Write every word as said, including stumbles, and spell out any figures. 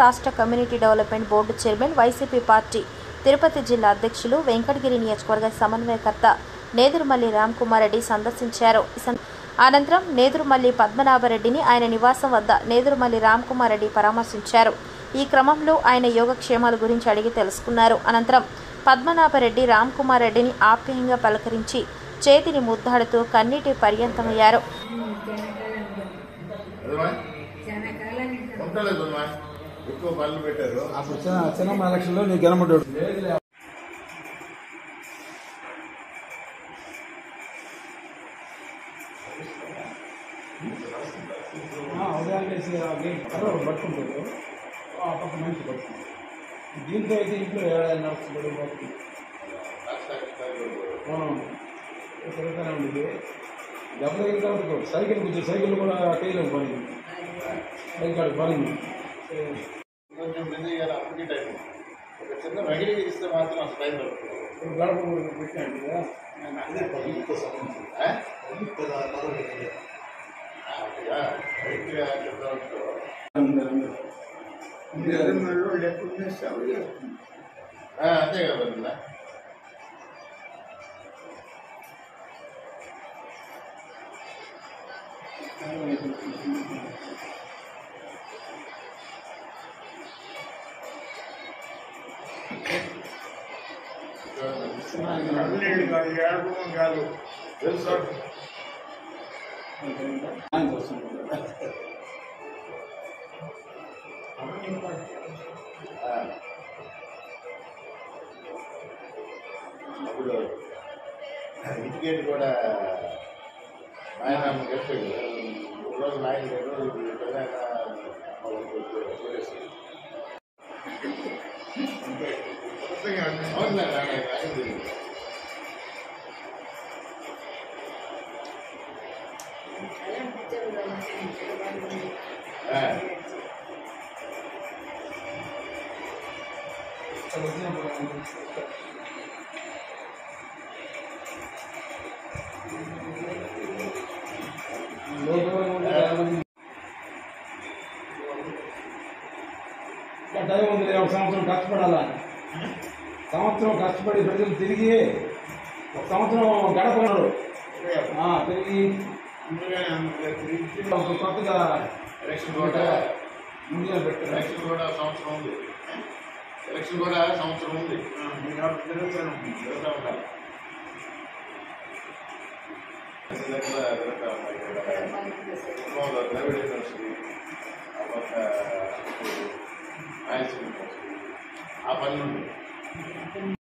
రాష్ట్ర community development board chairman YCP party Tirupati జిల్లా అధ్యక్షులు వెంకటగిరి నియోజకవర్గ సమన్వయకర్త నేదురుమల్లి రామ్కుమార్ రెడ్డి సందర్శించారు. అనంతరం నేదురుమల్లి పద్మనాభరెడ్డిని ఆయన నివాసం వద్ద నేదురుమల్లి రామ్కుమార్ రెడ్డి పరామర్శించారు. ఈ క్రమంలో ఆయన యోగక్షేమాల గురించి అడిగి తెలుసుకున్నారు. అనంతరం పద్మనాభరెడ్డి రామ్కుమార్ రెడ్డిని ఆప్యాయంగా పలకరించి చేతిని ముద్దాడుతూ కన్నీటి పర్యంతమయ్యారు. పట్టుకుంటారు ఆ పక్క మంచి పడుతుంది. దీంతో అయితే ఇంట్లో ఏడాది నడుస్తుంది తిరుగుతూనే ఉండేది. దెబ్బ తగిన తర్వాత సైకిల్ కొంచెం సైకిల్ కూడా చేయలేము పని సైకిల్ పని కొంచెం బిజీగా అప్పటి టైం ఒక చిన్న వెగిలి ఇస్తే మాత్రం అసలు టైం దొరుకుతుంది. గడప పెట్టాను కదా అదే పబ్లిక్తో సంబంధించి పబ్లిక్ అంతే కదా. కాదు కాదు తెలుసు అప్పుడు ఇంటికేట్ కూడా ఆయన చెప్పాడు. మూడు రోజులు ఆయన రెండు రోజులు టైం ఉంది. ఒక సంవత్సరం కష్టపడాలా, సంవత్సరం కష్టపడి ప్రజలు తిరిగి ఒక సంవత్సరం గడపన్నారు. తిరిగి కొత్తగా ఎలక్షన్ కూడా ముందుగా పెట్టారు. ఎలక్షన్ కూడా సంవత్సరం ఉంది. ఎలక్షన్ కూడా సంవత్సరం ఉంది. తిరుగుతూ ఉండాలి. ప్రైవేట్ యూనివర్సిటీ ఆ పక్క ఆ పని ఉంది.